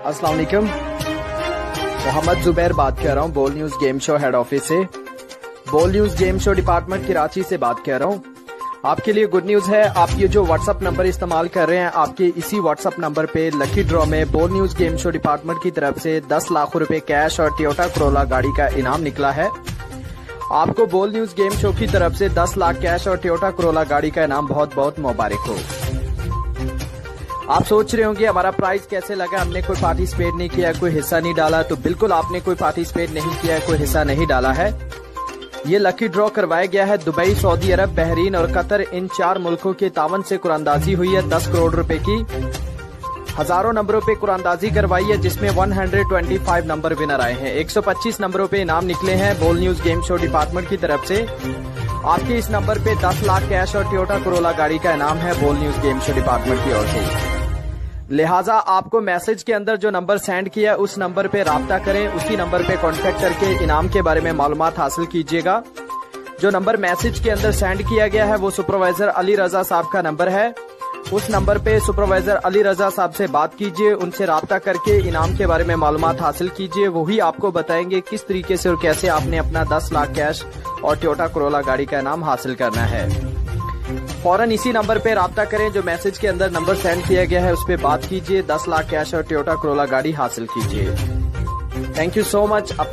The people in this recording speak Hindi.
अस्सलाम वालेकुम। मोहम्मद जुबैर बात कर रहा हूँ Bol news game show head office से। Bol news game show department Karachi से बात कर रहा हूँ। आपके लिए गुड न्यूज है, आप ये जो व्हाट्सअप नंबर इस्तेमाल कर रहे हैं, आपके इसी व्हाट्सअप नंबर पे लकी ड्रॉ में Bol news game show department की तरफ से 10 लाख रुपए कैश और टोयोटा कोरोला गाड़ी का इनाम निकला है। आपको बोल न्यूज गेम शो की तरफ से 10 लाख कैश और टोयोटा कोरोला गाड़ी का इनाम बहुत बहुत मुबारक हो। आप सोच रहे होंगे हमारा प्राइस कैसे लगा, हमने कोई पार्टिसिपेट नहीं किया, कोई हिस्सा नहीं डाला। तो बिल्कुल आपने कोई पार्टिसिपेट नहीं किया, कोई हिस्सा नहीं डाला है। ये लकी ड्रॉ करवाया गया है दुबई, सऊदी अरब, बहरीन और कतर, इन 4 मुल्कों के तावन से कुरानदाजी हुई है 10 करोड़ रुपए की। हजारों नंबरों पे कुरानदाजी करवाई है जिसमें 125 नंबर विनर आए हैं। 125 नंबरों पे इनाम निकले हैं बोल न्यूज गेम शो डिपार्टमेंट की तरफ से। आपके इस नंबर पे 10 लाख कैश और टोयोटा कोरोला गाड़ी का इनाम है बोल न्यूज गेम शो डिपार्टमेंट की ओर से। लिहाजा आपको मैसेज के अंदर जो नंबर सेंड किया उस नंबर पे राब्ता करें, उसी नंबर पे कांटेक्ट करके इनाम के बारे में मालूमात हासिल कीजिएगा। जो नंबर मैसेज के अंदर सेंड किया गया है वो सुपरवाइजर अली रजा साहब का नंबर है। उस नंबर पे सुपरवाइजर अली रजा साहब से बात कीजिए, उनसे राब्ता करके इनाम के बारे में मालूमात हासिल कीजिए। वही आपको बताएंगे किस तरीके से और कैसे आपने अपना 10 लाख कैश और टोयोटा कोरोला गाड़ी का इनाम हासिल करना है। फौरन इसी नंबर पे राब्ता करें जो मैसेज के अंदर नंबर सेंड किया गया है, उस पे बात कीजिए, 10 लाख कैश और टोयोटा कोरोला गाड़ी हासिल कीजिए। Thank you so much.